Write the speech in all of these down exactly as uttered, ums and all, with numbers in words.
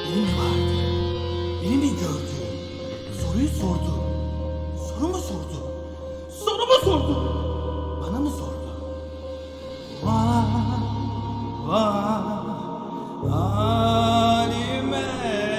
Biri mi vardı? Biri mi gördü? Soruyu sordu. Soru mu sordu? Soru mu sordu? Bana mı sordu? Vah, vah, halime.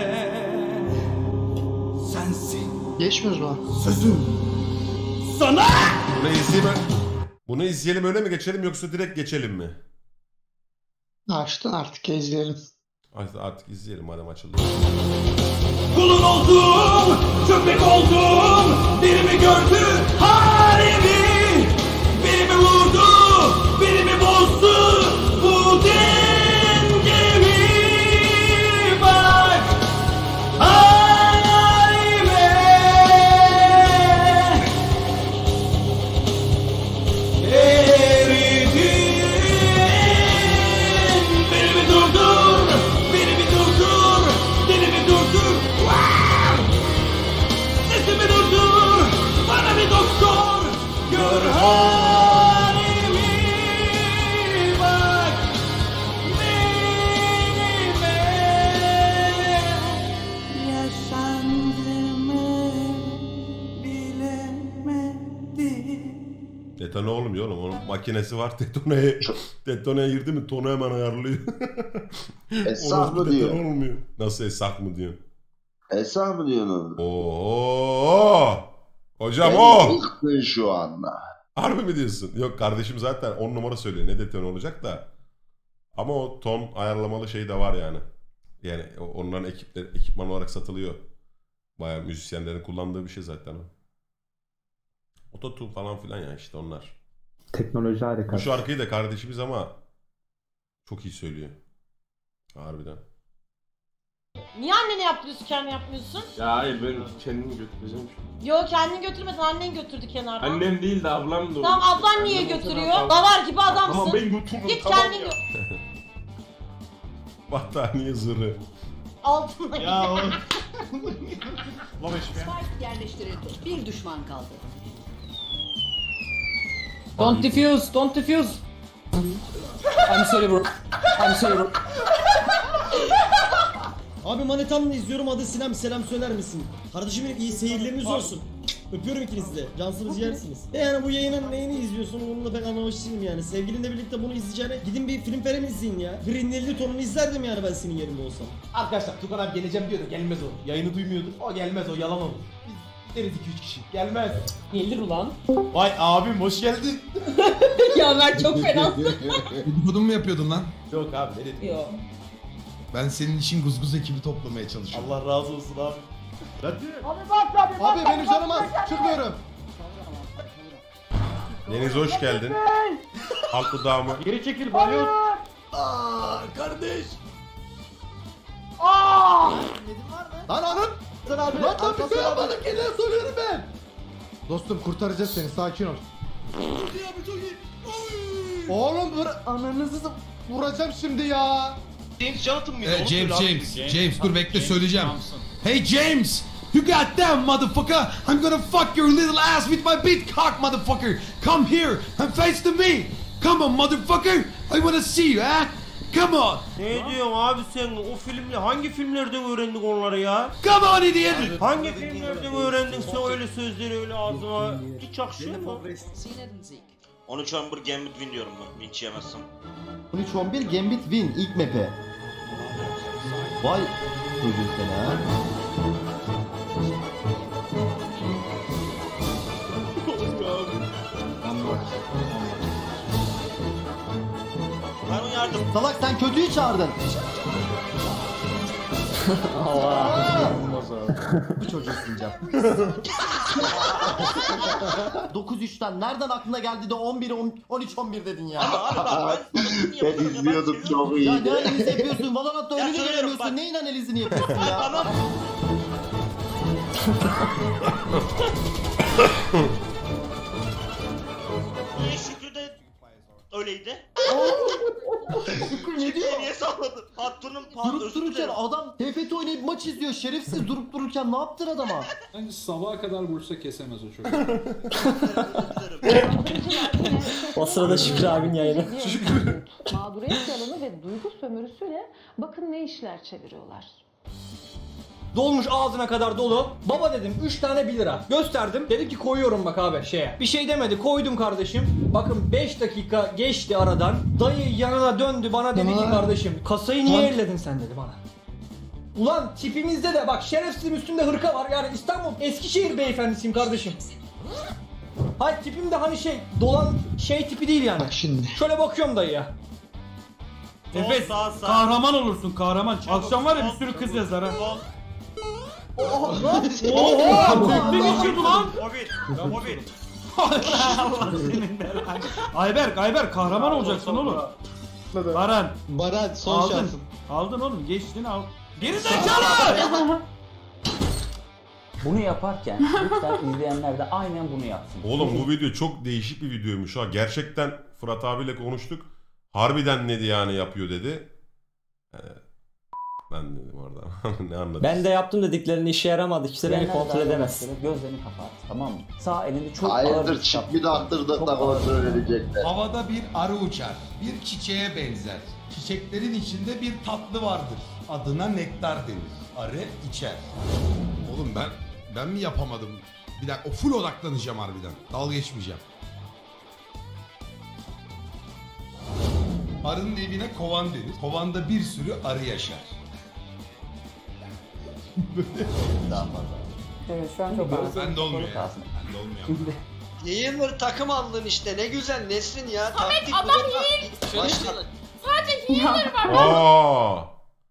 Sensin. Geçmiyoruz mu? Sözüm. Sana! Bunu izleyelim, bunu izleyelim öyle mi geçelim yoksa direkt geçelim mi? Açtın artık izleyelim. Artık, artık izleyelim madem açıldı. Kulun oldum, köpek oldum, biri mi gördü halimi, biri mi vurdu, biri mi bozdu bu dengemi, bak halime, eridin, biri mi durdur, biri mi durdur, biri mi durdur, sesimi durdur, bana bir doktor, gör halimi, bak benime, yaşandığımı bilemedim. Detone olmuyor oğlum. Onun makinesi var. Detoneye, detoneye girdi mi tonu hemen ayarlıyor. Esah mı Orospu diyor? detone olmuyor. Nasıl esah mı diyor? Esah mı diyorsun? Oo. Hocam Beni o. yıktın şu anda. Harbi mi diyorsun? Yok kardeşim zaten on numara söylüyor. Ne detone olacak da. Ama o ton ayarlamalı şey de var yani. Yani onların ekipler, ekipman olarak satılıyor. Bayağı müzisyenlerin kullandığı bir şey zaten o. Ototune falan filan ya işte onlar. Teknoloji harika. Bu şarkıyı da kardeşimiz ama çok iyi söylüyor. Harbiden. Niye annene yaptırıyorsun, kendin yapmıyorsun? Ya hayır ben kendimi götüreceğim. Yo, kendin götürmedin, annen götürdü kenardan. Annem değil de ablam da. Tamam, ablan niye götürüyor? Davar gibi adamsın. Tamam ben götürürüm. Git tamam kendin ya. gö... Battaniye zırhı. Altına Ya o... Spike yerleştirildi. Bir düşman kaldı. Don't defuse, don't defuse. I'm sorry bro. I'm sorry bro. Abi Manetam'la izliyorum, adı Sinem, selam söyler misin? Kardeşim benim, iyi seyirleriniz olsun. Öpüyorum ikinizi de. Cansınız yersiniz. E yani bu yayının neyini izliyorsun onu da pek anlamış değilim yani. Sevgilinle birlikte bunu izleyeceğine gidin bir film falan izleyin ya. Green elli tonunu izlerdim yani ben senin yerinde olsam. Arkadaşlar Tukan abi geleceğim diyordu, gelmez o. Yayını duymuyordu. O gelmez, o yalan olur. Biz deriz iki üç kişi. Gelmez. Gelir ulan. Vay abim hoş geldin. Ya ben çok fena. Dedikodu mu yapıyordun lan? Yok abi ne dedim. Yo. Ben senin için guzguz ekibi toplamaya çalışıyorum. Allah razı olsun abi. Hadi. Abi bak abi bak. Abi benim canım az, çıkmıyorum. Deniz hoş geldin. Halk dudağımı. Geri çekil balyoz. Aaa kardeş. Aaa! Lan anın. Sen abi. Lan lan bir şey yapmadık ki, ne soruyorum ben. Dostum kurtaracağız seni, sakin ol. Oğlum dur, ananızı vuracağım şimdi ya. James Jonathan mıydı? Ee, James, James, James, James, dur bekle söyleyeceğim. Hey James, you got them motherfucker. I'm gonna fuck your little ass with my big cock motherfucker. Come here and face to me. Come on motherfucker. I wanna see you ha. Come on. Ne diyorsun abi sen? O filmle hangi filmlerden öğrendin onları ya? Come on idiot. Hangi filmlerden öğrendin sen öyle sözleri öyle ağzına? Hiç yakışıyor mu? on üç on bir Gambit win diyorum ben. Linç yemezsem. on üç on bir Gambit win ilk map'e. Vay çocuk seni ha. Ben uyardım. Salak sen kötüyü çağırdın. Allah. Bu çocuğu sileceğim. dokuz üçten nereden aklına geldi de on bir on üç on bir dedin ya. Ben izliyordum çok Ya iyiydi. ne analizi yapıyorsun? Valorant'ta Ya önünü söylüyorum, göremiyorsun. bak. Neyin analizini yapıyorsun ya? Tamam. Niye Şükrü de öyleydi? Şükrü ne diyor? Niye salladın? Hattının Durup dururken adam T F T oynayıp maç izliyor. Şerefsiz durup dururken ne yaptın adama? Bence sabaha kadar vursa kesemez o çocuk. O sırada Şükrü abinin yayını. Mağduriyet yalanı ve duygu sömürüsüyle bakın ne işler çeviriyorlar. Dolmuş ağzına kadar dolu. Baba dedim üç tane bir lira. Gösterdim. Dedim ki koyuyorum bak abi şeye. Bir şey demedi. Koydum kardeşim. Bakın beş dakika geçti aradan. Dayı yanına döndü bana dedi ki kardeşim kasayı niye elledin sen dedi bana. Ulan tipimizde de bak şerefsizim üstünde hırka var. Yani İstanbul Eskişehir beyefendisiyim kardeşim. Hayır tipim de hani şey dolan şey tipi değil yani. Bak şimdi. Şöyle bakıyorum dayıya. Efes kahraman olursun kahraman. Akşam var ya bir sürü kız yazar ha. Oha! Oha! Ne geçiyordu lan? Hobbit. Hobbit. Allah senin de lan. Ayberk, Ayberk kahraman olacaksın oğlum. Baran. Baran son Aldın. şansın. Aldın oğlum geçtin al. Geri zekalı! Bunu yaparken lütfen izleyenler de aynen bunu yapsın. Oğlum bu video çok değişik bir videoymuş ha. Gerçekten Fırat abiyle konuştuk. Harbiden ne yani yapıyor dedi. Ee, ben dedim orada. Ne anladın? Ben de yaptım dediklerini işe yaramadı. Kimse beni İzleyenler kontrol de edemez. Gözlerini kapat tamam mı? Sağ elinde çok ağır Hayırdır bir çip kitap. mi de attırdık da kontrol edecekler. Havada bir arı uçar. Bir çiçeğe benzer. Çiçeklerin içinde bir tatlı vardır. Adına nektar denir. Arı içer. Oğlum ben ben mi yapamadım? Bir dakika o full odaklanacağım harbiden. Dalga geçmeyeceğim. Arının evine kovan denir. Kovanda bir sürü arı yaşar. Daha fazla. Evet şu an çok ağır. Ben de olmuyor ya. Ben de olmuyor. Yayılır takım aldın işte ne güzel Nesrin ya. Samet Taktik adam bulurlar. heal. Başla. Sadece healer var. Aa!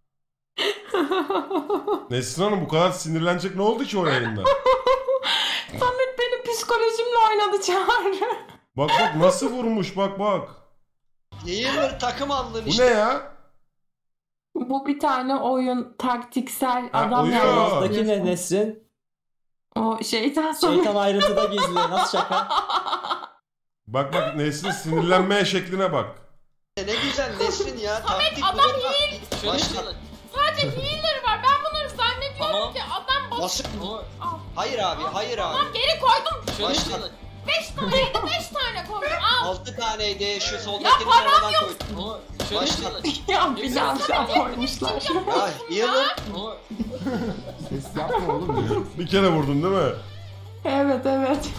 Nesrin Hanım bu kadar sinirlenecek ne oldu ki o yayında? Samet benim psikolojimle oynadı Çağrı. Bak bak nasıl vurmuş bak bak. Yayılır takım aldın Bu işte. ne ya? Bu bir tane oyun taktiksel Ha, adam oyun. yani. Alttaki ne Nesrin? O şeytan Samet. Şeytan ayrıntıda gizli. Nasıl şaka? Bak bak Nesrin sinirlenmeye şekline bak. Ne güzel Nesrin ya. Samet Taktik adam bulurlar. heal. Başla. Sadece healer var. Ben bunları zannediyorum Tamam. ki adam bas. Nasıl? Al. Hayır abi hayır abi. Tamam geri koydum. Başla. beş taneydi beş tane koydum. Al. altı taneydi şu Ya soldakini param aradan yok. koy. Başla. Ya bir daha koymuşlar. Ya yayılır. Ses yapma oğlum. Bir kere vurdun değil mi? Evet evet.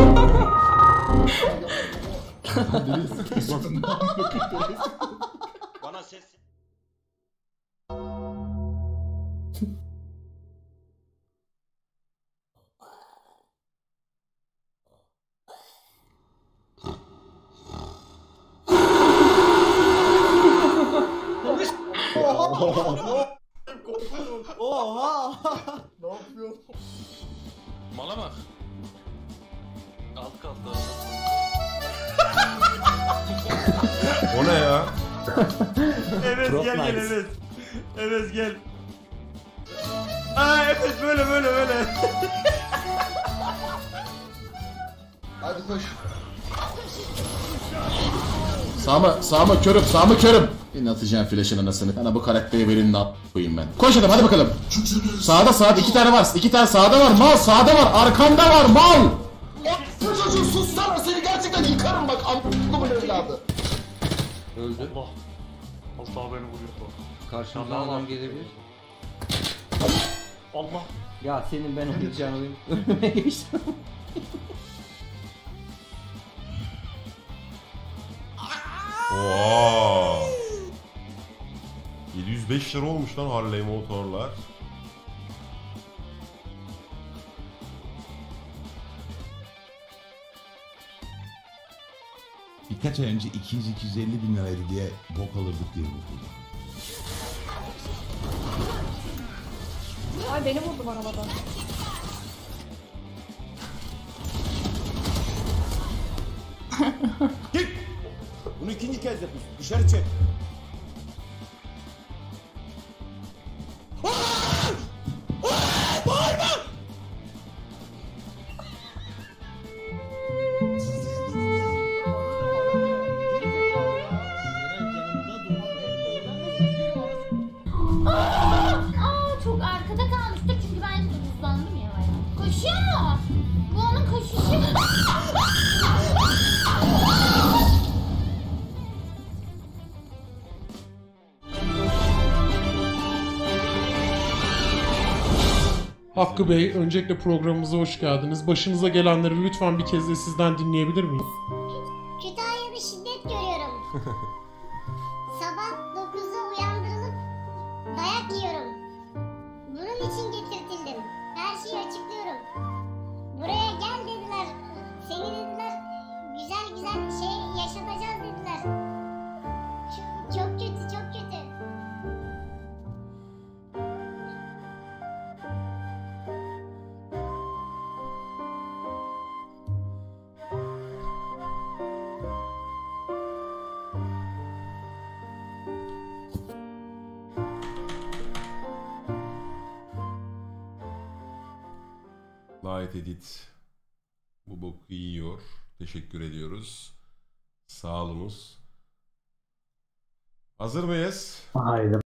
Bana ses... Oha! Ne yapıyorsun? Mala bak. Alt kaldı. O ne ya? Evet Drop gel gel nice. evet. Evet gel. Aa evet böyle böyle böyle. Hadi koş. Sağıma, sağıma körüm, sağıma körüm. Yine atacağım flash'ın anasını. Bana bu karakteri verin ne koyayım ben. Koş adam hadi bakalım. Sağda sağda iki tane var. iki tane sağda var. Mal sağda var. Arkanda var mal. Çocuğum sussana seni gerçekten yıkarım bak. Amına evladı. Öldü. Allah. Allah beni vuruyor. Karşımdan adam gelebilir. Allah. Ya senin ben oynayacağın oyun önüme geçtim. Oha. yedi yüz beş lira olmuş lan Harley motorlar. Birkaç ay önce iki yüz iki yüz elli bin liraydı diye bok alırdık diye buldum. Ay beni vurdum arabadan. Git! Bunu ikinci kez yapıyorsun. Dışarı çek. Bağırma! Aa, çok arkada kalmıştık çünkü ben de hızlandım ya bayağı. Koşuyor. Bu onun koşuşu. Hakkı Bey, öncelikle programımıza hoş geldiniz. Başınıza gelenleri lütfen bir kez de sizden dinleyebilir miyiz? Kütahya'da şiddet görüyorum. Sabah dokuzda uyandırılıp dayak yiyorum. Bunun için getirtildim. Her şeyi açıklıyorum. Buraya gel dediler. Seni dediler güzel güzel şey yaşatacağız dediler. Çok, çok kötü, çok kötü. Light Edit bu boku yiyor. Teşekkür ediyoruz. Sağ olunuz. Hazır mıyız? Haydi.